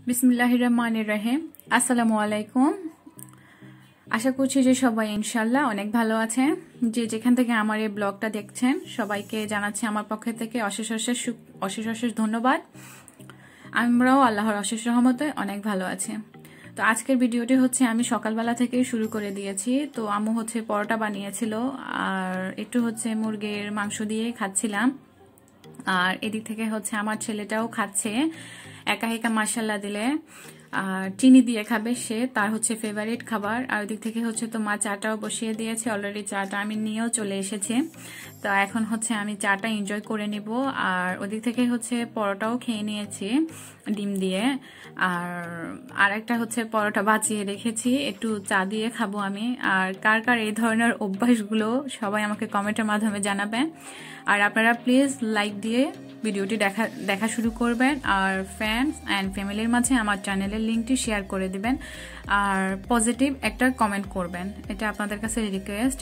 বিসমিল্লাহিররহমানিররহিম। আসসালামু আলাইকুম। আশা করছি যে সবাই ইনশাআল্লাহ অনেক ভালো আছেন। যে যেখান থেকে আমার এই ব্লগটা দেখছেন সবাইকে জানাচ্ছি আমার পক্ষ থেকে অশেষ ধন্যবাদ। আমরাও আল্লাহর অশেষ রহমতে অনেক ভালো আছি। তো আজকের ভিডিওটি হচ্ছে আমি সকালবেলা থেকেই শুরু করে দিয়েছি। তো আম্মু হচ্ছে পরোটা বানিয়েছিল আর একটু হচ্ছে মুরগির মাংস দিয়ে খাচ্ছিলাম। আর এদিক থেকে হচ্ছে আমার ছেলেটাও খাচ্ছে একা একা মাশাল্লাহ দিলে। আর চিনি দিয়ে খাবে সে, তার হচ্ছে ফেভারিট খাবার। আর ওদিক থেকে হচ্ছে তো মা চাটাও বসিয়ে দিয়েছে, অলরেডি চাটা আমি নিয়েও চলে এসেছি। তো এখন হচ্ছে আমি চাটা এনজয় করে নিব। আর ওদিক থেকে হচ্ছে পরোটাও খেয়ে নিয়েছি ডিম দিয়ে। আর একটা হচ্ছে পরোটা বাঁচিয়ে রেখেছি, একটু চা দিয়ে খাবো আমি। আর কার কার এই ধরনের অভ্যাসগুলো সবাই আমাকে কমেন্টের মাধ্যমে জানাবেন। আর আপনারা প্লিজ লাইক দিয়ে ভিডিওটি দেখা শুরু করবেন। আর ফ্রেন্ডস অ্যান্ড ফ্যামিলির মাঝে আমার চ্যানেলের লিঙ্কটি শেয়ার করে দিবেন। আর পজিটিভ একটা কমেন্ট করবেন, এটা আপনাদের কাছে রিকোয়েস্ট।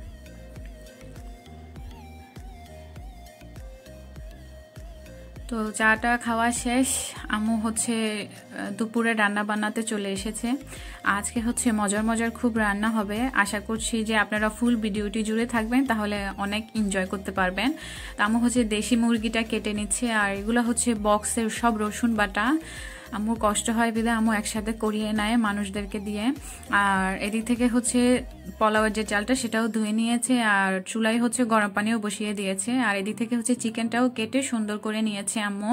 তো চাটা খাওয়া শেষ, আম্মু হচ্ছে দুপুরে রান্না বান্নাতে চলে এসেছে। আজকে হচ্ছে মজার খুব রান্না হবে। আশা করছি যে আপনারা ফুল ভিডিওটি জুড়ে থাকবেন, তাহলে অনেক এনজয় করতে পারবেন। তো আম্মু হচ্ছে দেশি মুরগিটা কেটে নিচ্ছে, আর এগুলো হচ্ছে বক্সের সব রসুন বাটা। আম্মুর কষ্ট হয় বিধে আম্মু একসাথে করিয়ে নেয় মানুষদেরকে দিয়ে। আর এদিক থেকে হচ্ছে পোলাওয়ের যে চালটা সেটাও ধুয়ে নিয়েছে, আর চুলায় হচ্ছে গরম পানিও বসিয়ে দিয়েছে। আর এদিক থেকে হচ্ছে চিকেনটাও কেটে সুন্দর করে নিয়েছে আম্মু।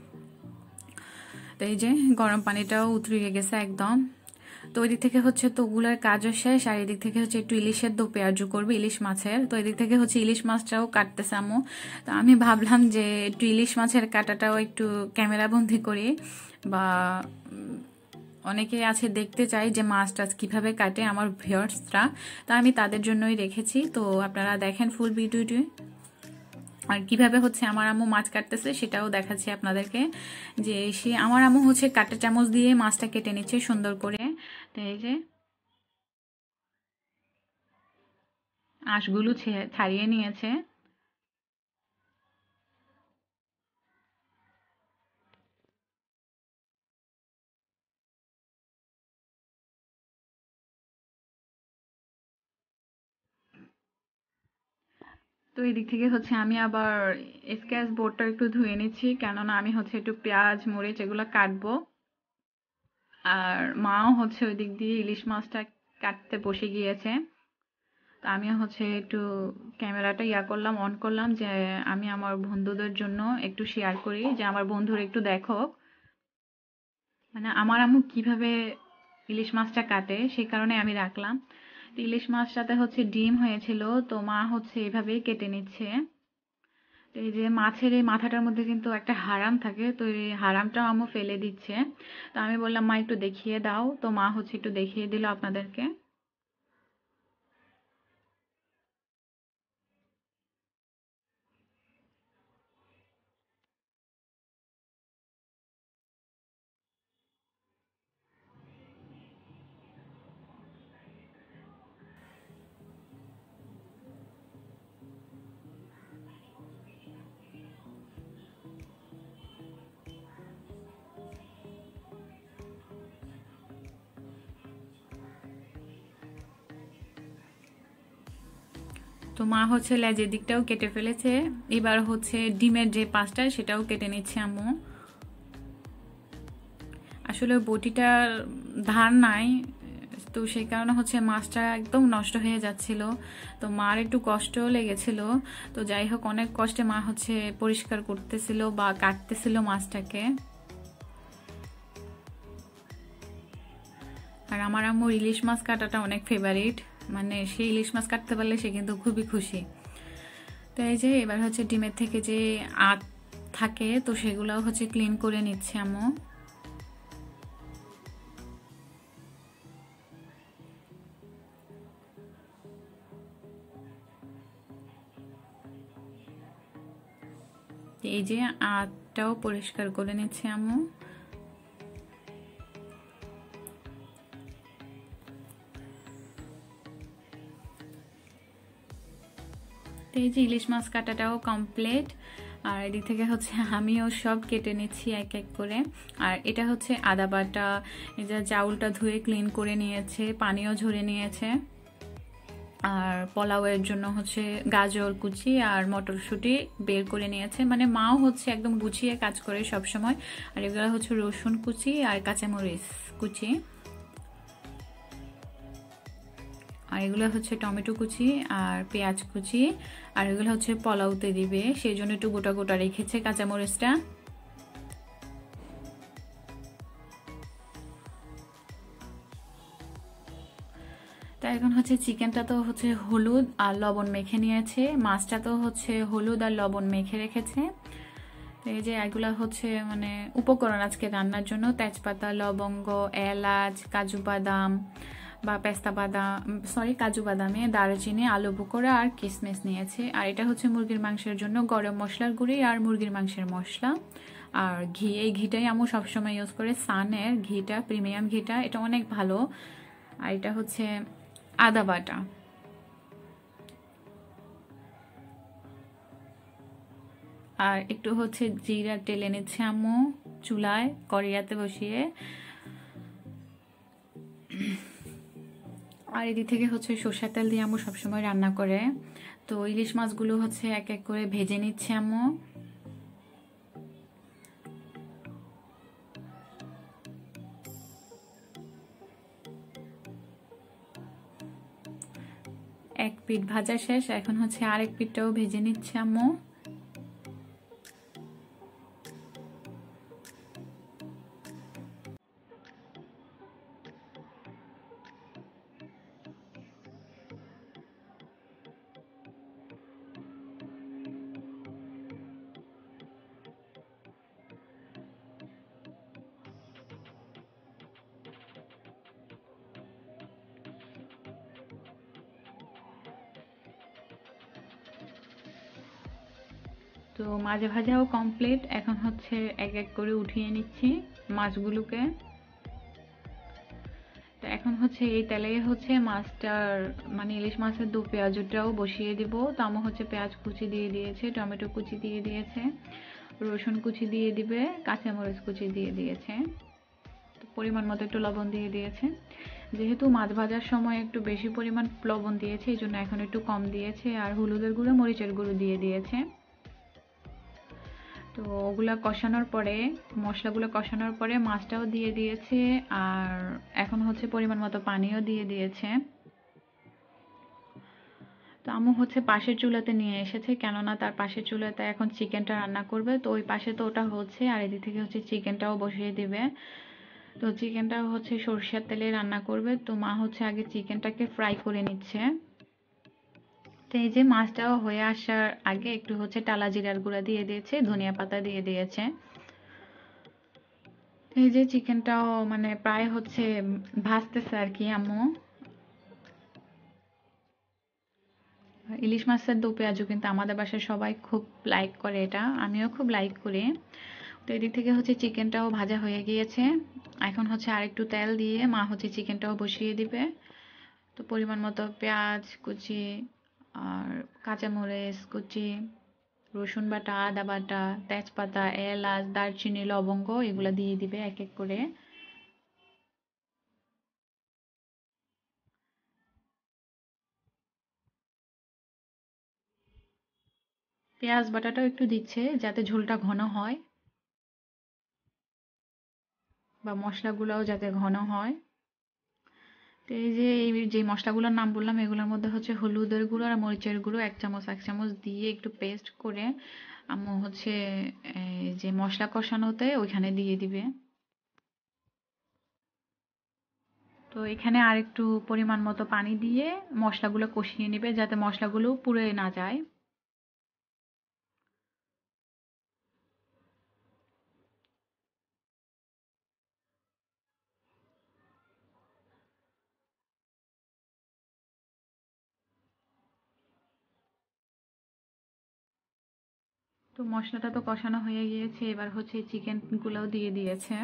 তো এই যে গরম পানিটাও উতরিয়ে গেছে একদম। তো ওই দিক থেকে হচ্ছে তো ওগুলার কাজও শেষ। আর এদিক থেকে হচ্ছে একটু ইলিশের দো পেঁয়াজু করবে, ইলিশ মাছের। তো এদিক থেকে হচ্ছে ইলিশ মাছটাও কাটতেছে আম্মু। তো আমি ভাবলাম যে একটু ইলিশ মাছের কাটাটাও একটু ক্যামেরা বন্দি করি, বা অনেকে আছে দেখতে চাই যে মাছ টাছ কিভাবে কাটে আমার ভিউয়ার্সরা। তো আমি তাদের জন্যই রেখেছি। তো আপনারা দেখেন ফুল ভিডিওটি। আর কিভাবে হচ্ছে আমার আম্মু মাছ কাটতেছে সেটাও দেখাচ্ছি আপনাদেরকে। যে সে আমার আম্মু হচ্ছে কাঁটা চামচ দিয়ে মাছটা কেটে নিচ্ছে সুন্দর করে। তো এই যে আঁশগুলো ছাড়িয়ে নিয়েছে। তো এই দিক থেকে হচ্ছে আমি আবার স্কেচ বোর্ডটা একটু ধুয়ে নিচ্ছি, কেননা আমি হচ্ছে একটু পেঁয়াজ মরিচ এগুলো কাটবো। আর মাও হচ্ছে ওই দিক দিয়ে ইলিশ মাছটা কাটতে বসে গিয়েছে। তো আমিও হচ্ছে একটু ক্যামেরাটা অন করলাম যে আমি আমার বন্ধুদের জন্য একটু শেয়ার করি, যে আমার বন্ধুরা একটু দেখো মানে আমার আম্মু কিভাবে ইলিশ মাছটা কাটে, সেই কারণে আমি রাখলাম। তো ইলিশ মাছটাতে হচ্ছে ডিম হয়েছিল, তো মা হচ্ছে এভাবেই কেটে নিচ্ছে। তো এই যে মাছের এই মাথাটার মধ্যে কিন্তু একটা হারাম থাকে, তো এই হারামটাও আম্মু ফেলে দিচ্ছে। তো আমি বললাম মা একটু দেখিয়ে দাও, তো মা হচ্ছে একটু দেখিয়ে দিল আপনাদেরকে। তো মা হচ্ছে লেজের দিকটাও কেটে ফেলেছে, এবার হচ্ছে ডিমের যে পাশটা সেটাও কেটে নিচ্ছে আম্মু। আসলে বটিটা ধার নাই, তো সেই কারণে হচ্ছে মাছটা একদম নষ্ট হয়ে যাচ্ছিল। তো মার একটু কষ্টও লেগেছিল। তো যাই হোক, অনেক কষ্টে মা হচ্ছে পরিষ্কার করতেছিল বা কাটতেছিল মাছটাকে। আর আমার আম্মুর ইলিশ মাছ কাটাটা অনেক ফেভারিট, মানে সে ইলিশ মাছ কাটতে পারলে সে কিন্তু খুবই খুশি। তো এই যে এবার হচ্ছে ডিমের থেকে যে আঁশ থাকে তো সেগুলোও হচ্ছে ক্লিন করে নিচ্ছে আম্মু। এই যে আঁশটাও পরিষ্কার করে নিচ্ছে আম্মু। এই যে ইলিশ মাছ কাটাটাও কমপ্লিট। আর এদিক থেকে হচ্ছে আমিও সব কেটে নিচ্ছি এক এক করে। আর এটা হচ্ছে আদা বাটা, এটা চাউলটা ধুয়ে ক্লিন করে নিয়েছে, পানিও ঝরে নিয়েছে। আর পোলাওয়ের জন্য হচ্ছে গাজর কুচি আর মটরশুঁটি বের করে নিয়েছে, মানে মাও হচ্ছে একদম গুছিয়ে কাজ করে সব সময়। আর এগুলো হচ্ছে রসুন কুচি আর কাঁচামরিচ কুচি, আর এগুলো হচ্ছে টমেটো কুচি আর পেঁয়াজ কুচি। আর এগুলো হচ্ছে পোলাওতে দিবে, সেই জন্য একটু গোটা গোটা রেখেছে কাঁচামরিচটা। তো এখন হচ্ছে চিকেনটা তো হচ্ছে হলুদ আর লবণ মেখে নিয়েছে, মাছটা তো হচ্ছে হলুদ আর লবণ মেখে রেখেছে। তো এই যে এগুলো হচ্ছে মানে উপকরণ আজকে রান্নার জন্য, তেজপাতা, লবঙ্গ, এলাচ, কাজু বাদাম বা পেস্তা বাদাম, কাজু বাদামে, দারুচিনি, আলু বোকরা আর কিশমিশ নিয়েছে। আর এটা হচ্ছে মুরগির মাংসের জন্য গরম মশলার গুঁড়ি আর মুরগির মাংসের মশলা আর ঘি। এই ঘিটাই আমি সবসময় ইউজ করে, সানের ঘিটা, প্রিমিয়াম ঘিটা, এটা অনেক ভালো। আর এটা হচ্ছে আদা বাটা। আর একটু হচ্ছে জিরা টেলে নিচ্ছে আম্মু চুলায় কড়াইতে বসিয়ে। আর এদিক থেকে হচ্ছে সরষের তেল দিয়ে আম্মু সবসময় রান্না করে। তো ইলিশ মাছগুলো হচ্ছে এক এক করে ভেজে নিচ্ছে আম্মু। এক পিঠ ভাজা শেষ, এখন হচ্ছে আরেক পিঠটাও ভেজে নিচ্ছে আম্মু। তো মাঝে ভাজাও কমপ্লিট, এখন হচ্ছে এক এক করে উঠিয়ে নিচ্ছি মাছগুলোকে। তো এখন হচ্ছে এই তেলে হচ্ছে মাছটার মানে ইলিশ মাছের দু পেঁয়াজটাও বসিয়ে দিব। তো আমার হচ্ছে পেঁয়াজ কুচি দিয়ে দিয়েছে, টমেটো কুচি দিয়ে দিয়েছে, রসুন কুচি দিয়ে দিবে, কাঁচামরিচ কুচি দিয়ে দিয়েছে। তো পরিমাণ মতো একটু লবণ দিয়ে দিয়েছে। যেহেতু মাছ ভাজার সময় একটু বেশি পরিমাণ লবণ দিয়েছে, এই জন্য এখন একটু কম দিয়েছে। আর হলুদের গুঁড়ো, মরিচের গুঁড়ো দিয়ে দিয়েছে। তো ওগুলা কষানোর পরে, মশলাগুলো কষানোর পরে মাছটাও দিয়ে দিয়েছে। আর এখন হচ্ছে পরিমাণ মতো পানিও দিয়ে দিয়েছে। তো আম্মু হচ্ছে পাশের চুলাতে নিয়ে এসেছে, কেননা তার পাশের চুলাতে এখন চিকেনটা রান্না করবে। তো ওই পাশে তো ওটা হচ্ছে, আর এদিক থেকে হচ্ছে চিকেনটাও বসিয়ে দিবে। তো চিকেনটাও হচ্ছে সরষের তেলে রান্না করবে। তো মা হচ্ছে আগে চিকেনটাকে ফ্রাই করে নিচ্ছে। তো এই যে মাছটাও হয়ে আসার আগে একটু হচ্ছে টালা জিরার গুঁড়া দিয়ে দিয়েছে, ধনিয়া পাতা দিয়ে দিয়েছে। এই যে চিকেনটাও মানে প্রায় হচ্ছে ভাজতেছে আর কি আম্মু। ইলিশ মাছের দো পেঁয়াজু কিন্তু আমাদের বাসায় সবাই খুব লাইক করে, এটা আমিও খুব লাইক করি। তো এদিক থেকে হচ্ছে চিকেনটাও ভাজা হয়ে গিয়েছে। এখন হচ্ছে আরেকটু তেল দিয়ে মা হচ্ছে চিকেনটাও বসিয়ে দিবে। তো পরিমাণ মতো পেঁয়াজ কুচি আর কাঁচামরিচ কুচি, রসুন বাটা, আদা বাটা, তেজপাতা, এলাচ, দারচিনি, লবঙ্গ এগুলো দিয়ে দিবে এক এক করে। পেঁয়াজ বাটাটাও একটু দিচ্ছে যাতে ঝোলটা ঘন হয় বা মশলাগুলোও যাতে ঘন হয়। তো এই যে যে মশলাগুলোর নাম বললাম এগুলোর মধ্যে হচ্ছে হলুদের গুঁড়ো আর মরিচের গুঁড়ো এক চামচ দিয়ে একটু পেস্ট করে আম্মু হচ্ছে যে মশলা কষানোতে ওইখানে দিয়ে দিবে। তো এখানে আর একটু পরিমাণ মতো পানি দিয়ে মশলাগুলো কষিয়ে নেবে যাতে মশলাগুলো পুড়ে না যায়। তো মশলাটা তো কষানো হয়ে গিয়েছে, এবার হচ্ছে চিকেন গুলোও দিয়ে দিয়েছে।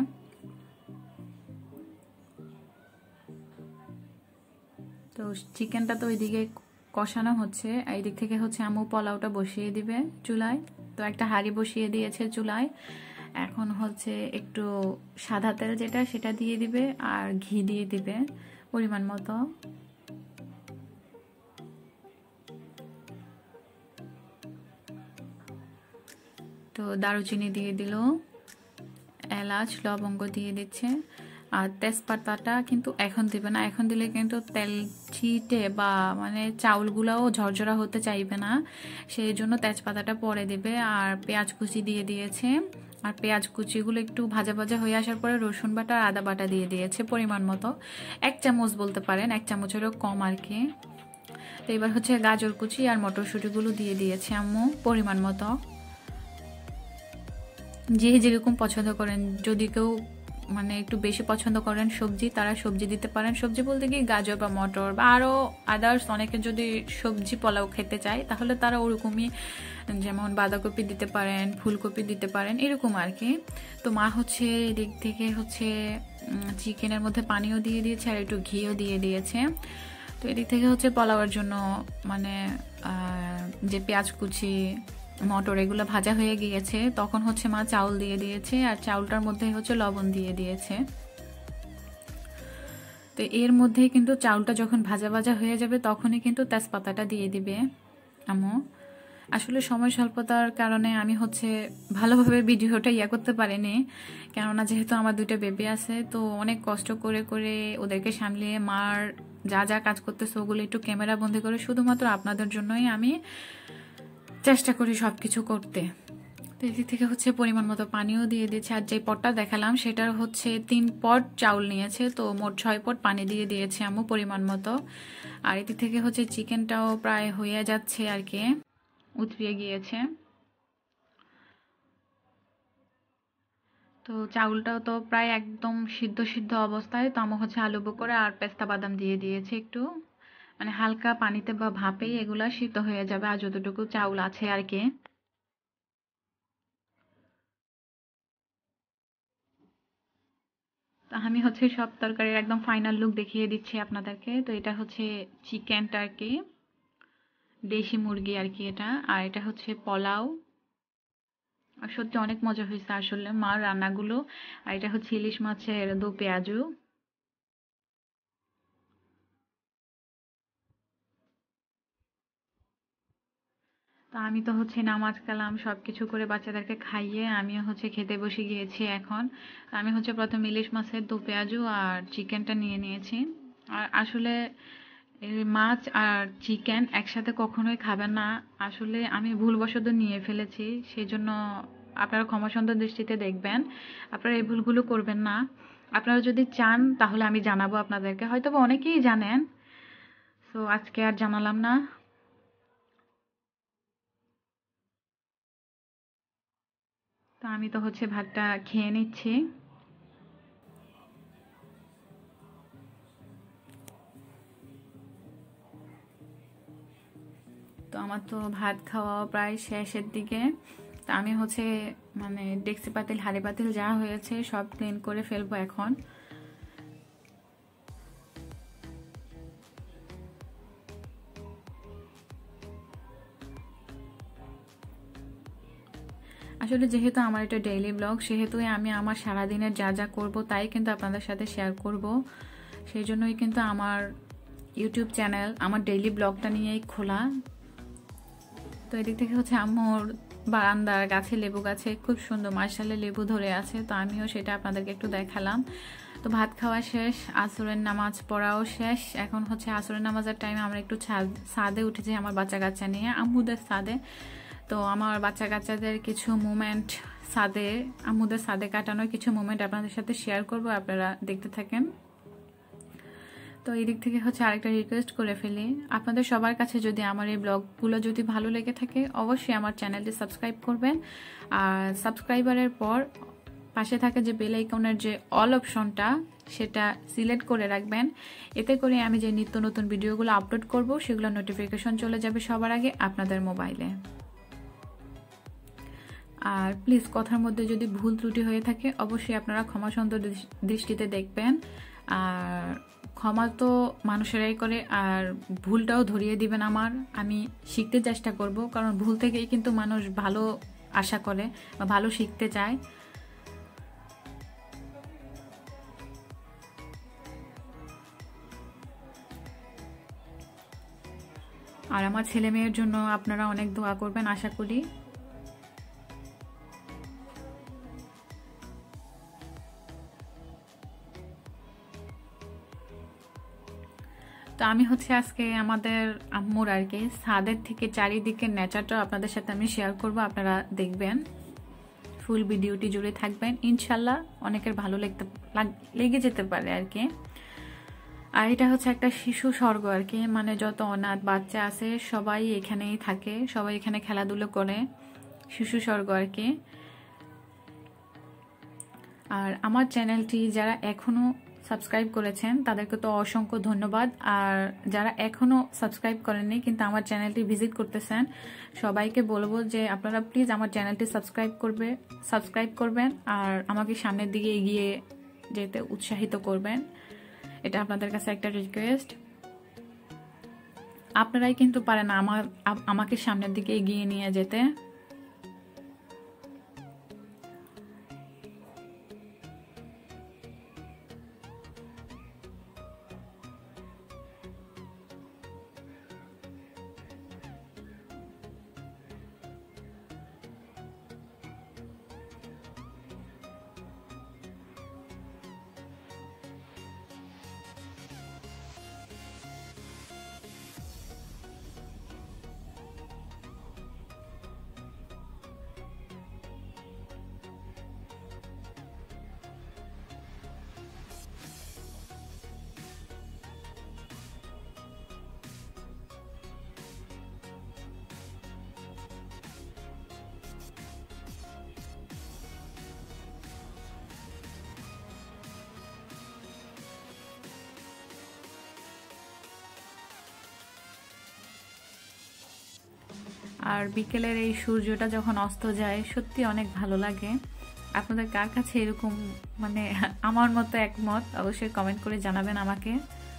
তো চিকেনটা তো ওইদিকে কষানো হচ্ছে, এই দিক থেকে হচ্ছে আম্মু পোলাওটা বসিয়ে দিবে চুলায়। তো তো একটা হাঁড়ি বসিয়ে দিয়েছে চুলায়। এখন হচ্ছে একটু সাদা তেল যেটা সেটা দিয়ে দিবে আর ঘি দিয়ে দিবে পরিমাণ মতো। তো দারুচিনি দিয়ে দিল, এলাচ লবঙ্গ দিয়ে দিচ্ছে, আর তেজপাতাটা কিন্তু এখন দিবে না, এখন দিলে কিন্তু তেল ছিটে বা মানে চাউলগুলোও ঝরঝরা হতে চাইবে না, সেই জন্য তেজপাতাটা পরে দিবে। আর পেঁয়াজ কুচি দিয়ে দিয়েছে, আর পেঁয়াজ কুচিগুলো একটু ভাজা ভাজা হয়ে আসার পরে রসুন বাটা আর আদা বাটা দিয়ে দিয়েছে পরিমাণ মতো, 1 চামচ বলতে পারেন, 1 চামচেরও কম আর কি। তো এবার হচ্ছে গাজর কুচি আর মটরশুঁটিগুলো দিয়ে দিয়েছে আম্মু পরিমাণ মতো, যে যেরকম পছন্দ করেন। যদি কেউ মানে একটু বেশি পছন্দ করেন সবজি, তারা সবজি দিতে পারেন। সবজি বলতে কি গাজর বা মটর বা আরও আদার্স অনেকে যদি সবজি পোলাও খেতে চায় তাহলে তারা ওরকমই, যেমন বাঁধাকপি দিতে পারেন, ফুলকপি দিতে পারেন, এরকম আর কি। তো মা হচ্ছে এদিক থেকে হচ্ছে চিকেনের মধ্যে পানিও দিয়ে দিয়েছে আর একটু ঘিও দিয়ে দিয়েছে। তো এদিক থেকে হচ্ছে পোলাওয়ের জন্য মানে যে পেঁয়াজ কুচি মটর এগুলো ভাজা হয়ে গিয়েছে, তখন হচ্ছে মা চাউল দিয়ে দিয়েছে আর চাউলটার মধ্যে হচ্ছে লবণ দিয়ে দিয়েছে। তো এর মধ্যে কিন্তু চাউলটা যখন ভাজা ভাজা হয়ে যাবে তখনই কিন্তু তেজপাতাটা দিয়ে দিবে আম্মু। আসলে সময় স্বল্পতার কারণে আমি হচ্ছে ভালোভাবে ভিডিওটা করতে পারিনি, কেননা যেহেতু আমার 2টা বেবি আছে, তো অনেক কষ্ট করে করে ওদেরকে সামলিয়ে মার যা যা কাজ করতেছে ওগুলো একটু ক্যামেরা বন্দি করে শুধুমাত্র আপনাদের জন্যই আমি চেষ্টা করি সব কিছু করতে। তো এদিক থেকে হচ্ছে পরিমাণ মতো পানিও দিয়ে দিয়েছে, আর যে পটটা দেখালাম সেটার হচ্ছে 3 পট চাউল নিয়েছে, তো মোট 6 পট পানি দিয়ে দিয়েছে আম্মু পরিমাণ মতো। আর এদিক থেকে হচ্ছে চিকেনটাও প্রায় হয়ে যাচ্ছে আর কি, উতরিয়ে গিয়েছে। তো চাউলটাও তো প্রায় একদম সিদ্ধ সিদ্ধ অবস্থায়, তো আম্মু হচ্ছে আলু বকরা আর পেস্তা বাদাম দিয়ে দিয়েছে একটু, মানে হালকা পানিতে বা ভাপেই এগুলা সিদ্ধ হয়ে যাবে আর যতটুকু চাউল আছে আর কি। তো আমি হচ্ছে সব তরকারির একদম ফাইনাল লুক দেখিয়ে দিচ্ছি আপনাদেরকে। তো এটা হচ্ছে চিকেনটা আর কি, দেশি মুরগি আর কি এটা, আর এটা হচ্ছে পোলাও। আর সত্যি অনেক মজা হয়েছে আসলে মার রান্নাগুলো। আর এটা হচ্ছে ইলিশ মাছের দো পেঁয়াজু। তো আমি তো হচ্ছে নামাজ কালাম সবকিছু করে বাচ্চাদেরকে খাইয়ে আমিও হচ্ছে খেতে বসে গিয়েছি এখন। আমি হচ্ছে প্রথম ইলিশ মাছের দো পেঁয়াজু আর চিকেনটা নিয়ে নিয়েছি। আর আসলে এই মাছ আর চিকেন একসাথে কখনোই খাবেন না, আসলে আমি ভুলবশত নিয়ে ফেলেছি, সেই জন্য আপনারা ক্ষমাসুন্দর দৃষ্টিতে দেখবেন, আপনারা এই ভুলগুলো করবেন না। আপনারা যদি চান তাহলে আমি জানাবো আপনাদেরকে, হয়তো বা অনেকেই জানেন, তো আজকে আর জানালাম না। তো আমি তো হচ্ছে ভাতটা খেয়ে নিচ্ছি। তো আমার তো ভাত খাওয়া প্রায় শেষের দিকে। তো আমি হচ্ছে মানে ডেক্সি পাতিল হাঁড়ি পাতিল যা হয়েছে সব ক্লিন করে ফেলবো এখন। আসলে যেহেতু আমার এটা ডেইলি ব্লগ, সেহেতু আমি আমার সারাদিনের যা যা করব তাই কিন্তু আপনাদের সাথে শেয়ার করব। সেই জন্যই কিন্তু আমার ইউটিউব চ্যানেল আমার ডেইলি ব্লগটা নিয়েই খোলা। তো এদিক থেকে হচ্ছে আম্মুর বারান্দার গাছে লেবু গাছে খুব সুন্দর মাশাআল্লাহ লেবু ধরে আছে, তো আমিও সেটা আপনাদেরকে একটু দেখালাম। তো ভাত খাওয়া শেষ, আসরের নামাজ পড়াও শেষ। এখন হচ্ছে আসরের নামাজের টাইমে আমরা একটু ছাদে উঠেছি আমার বাচ্চা কাচ্চা নিয়ে, আম্মুদের ছাদে। তো আমার বাচ্চা কাচ্চাদের কিছু মুমেন্ট ছাদে, আম্মুদের ছাদে কাটানোর কিছু মুমেন্ট আপনাদের সাথে শেয়ার করব, আপনারা দেখতে থাকেন। তো এই দিক থেকে হচ্ছে আরেকটা রিকোয়েস্ট করে ফেলি, আপনাদের সবার কাছে যদি আমার এই ব্লগগুলো যদি ভালো লেগে থাকে অবশ্যই আমার চ্যানেলটি সাবস্ক্রাইব করবেন। আর সাবস্ক্রাইবারের পর পাশে থাকে যে বেল আইকনের যে অল অপশনটা সেটা সিলেক্ট করে রাখবেন, এতে করে আমি যে নিত্য নতুন ভিডিওগুলো আপলোড করব সেগুলো নোটিফিকেশন চলে যাবে সবার আগে আপনাদের মোবাইলে। আর প্লিজ কথার মধ্যে যদি ভুল ত্রুটি হয়ে থাকে অবশ্যই আপনারা ক্ষমাসুন্দর দৃষ্টিতে দেখবেন। আর ক্ষমা তো মানুষেরাই করে, আর ভুলটাও ধরিয়ে দিবেন আমার, আমি শিখতে চেষ্টা করব, কারণ ভুল থেকেই কিন্তু মানুষ ভালো আশা করে বা ভালো শিখতে চায়। আর আমার ছেলে মেয়ের জন্য আপনারা অনেক দোয়া করবেন আশা করি। তো আমি হচ্ছে আজকে আমাদের আম্মুর আর কি ছাদের থেকে চারিদিকে নেচারটা আপনাদের সাথে আমি শেয়ার করব, আপনারা দেখবেন, ফুল ভিডিওটি জুড়ে থাকবেন, ইনশাল্লাহ অনেকের ভালো লেগে যেতে পারে আর কি। আর এটা হচ্ছে একটা শিশু স্বর্গ আর কি, মানে যত অনাথ বাচ্চা আছে সবাই এখানেই থাকে, সবাই এখানে খেলাধুলো করে, শিশু স্বর্গ আর কি। আর আমার চ্যানেলটি যারা এখনো সাবস্ক্রাইব করেছেন তাদেরকে তো অসংখ্য ধন্যবাদ, আর যারা এখনো সাবস্ক্রাইব করেননি কিন্তু আমার চ্যানেলটি ভিজিট করতেছেন সবাইকে বলবো যে আপনারা প্লিজ আমার চ্যানেলটি সাবস্ক্রাইব করবেন আর আমাকে সামনের দিকে এগিয়ে যেতে উৎসাহিত করবেন, এটা আপনাদের কাছে একটা রিকোয়েস্ট। আপনারাই কিন্তু পারেন আমাকে সামনের দিকে এগিয়ে নিয়ে যেতে। আর বিকেলের এই সূর্যটা যখন অস্ত যায় সত্যি অনেক ভালো লাগে। আপনাদের কার কাছে এরকম মানে আমার মতো একমত অবশ্যই কমেন্ট করে জানাবেন আমাকে।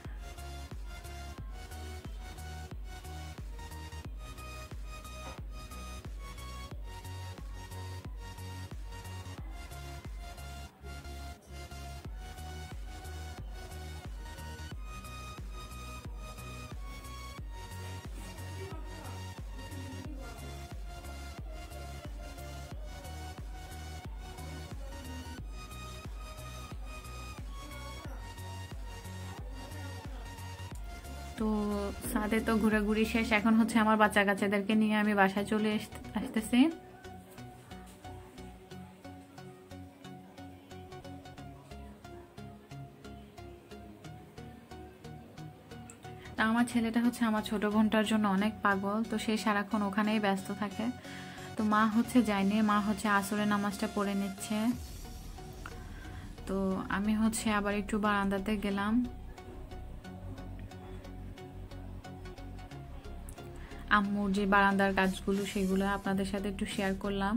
তো ছাদে তো ঘোরাঘুরি শেষ, এখন হচ্ছে আমার বাচ্চা কাচ্চাদেরকে নিয়ে আমি বাসায় চলে আসতেছি। আমার ছেলেটা হচ্ছে আমার ছোট বোনটার জন্য অনেক পাগল, তো সে সারাক্ষণ ওখানেই ব্যস্ত থাকে। তো মা হচ্ছে যায়নি, মা হচ্ছে আসরের নামাজটা পড়ে নিচ্ছে। তো আমি হচ্ছে আবার একটু বারান্দাতে গেলাম, আম্মুর যে বারান্দার কাজগুলো সেগুলো আপনাদের সাথে একটু শেয়ার করলাম।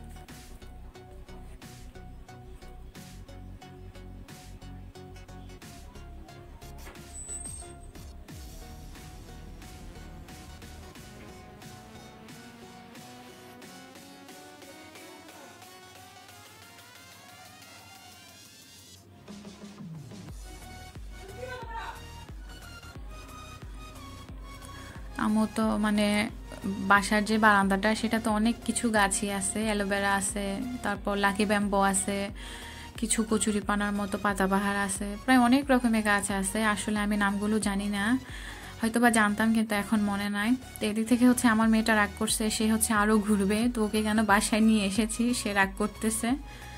আমার তো মানে বাসার যে বারান্দাটা সেটা তো অনেক কিছু গাছই আছে, অ্যালোভেরা আছে, তারপর লাকি ব্যাম্বো আছে, কিছু কচুরিপানার মতো পাতাবাহার আছে, প্রায় অনেক রকমের গাছ আছে। আসলে আমি নামগুলো জানি না, হয়তো বা জানতাম কিন্তু এখন মনে নাই। তো এদিক থেকে হচ্ছে আমার মেয়েটা রাগ করছে, সে হচ্ছে আরও ঘুরবে, তো ওকে কেন বাসায় নিয়ে এসেছি সে রাগ করতেছে।